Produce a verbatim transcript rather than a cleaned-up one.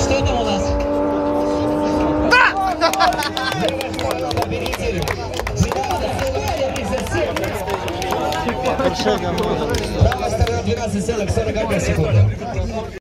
Что там у нас? Правая сторона двенадцать целых сорок одна секунда.